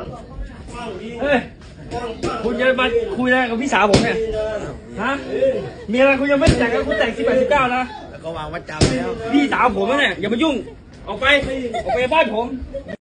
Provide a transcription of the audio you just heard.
เฮ้ยคุณจะมาคุยอะไรกับพี่สาวผมเนี่ยฮะมีอะไรคุณยังไม่แต่งกันคุณแต่ง18 19นะแล้วก็วางวัดจำแล้วพี่สาวผมเนี่ยอย่ามายุ่งออกไปบ้านผม